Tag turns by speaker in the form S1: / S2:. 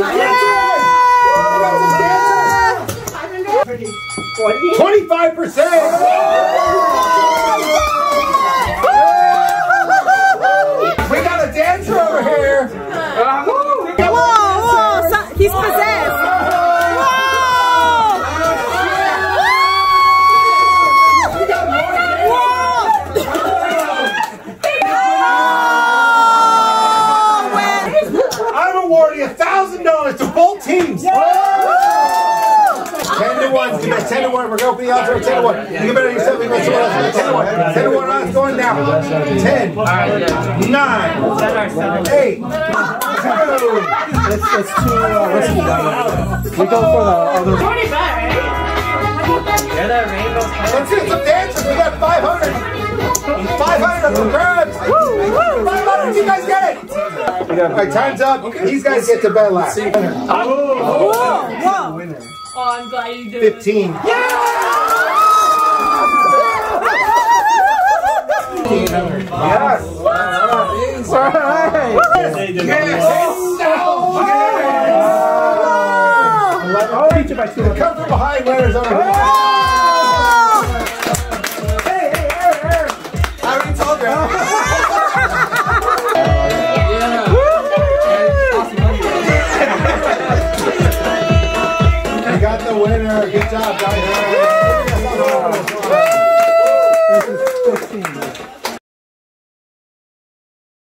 S1: 25%. We got a dancer over here.
S2: Whoa, he's possessed.
S1: I'm awarding $1,000 to both teams. 10 to 1. 10 to 1. We're going to be out for 10 to 1. You can bet on yourself. You can bet someone else. 10 to 1. 10 to 1 on us going now. 10, 9, 8, 2.
S3: It's too risky down there. We go for the other.
S1: Let's see some dancers. We got 500. 500 up for grabs. 500. You guys get it. All right, time's up. These guys get to bet last.
S2: Whoa.
S4: Oh, I'm glad you did
S1: 15.
S2: Yeah!
S1: Yes.
S3: All right.
S1: The come from behind winners on our Hey. I already told you. You got the winner. Good job, guys.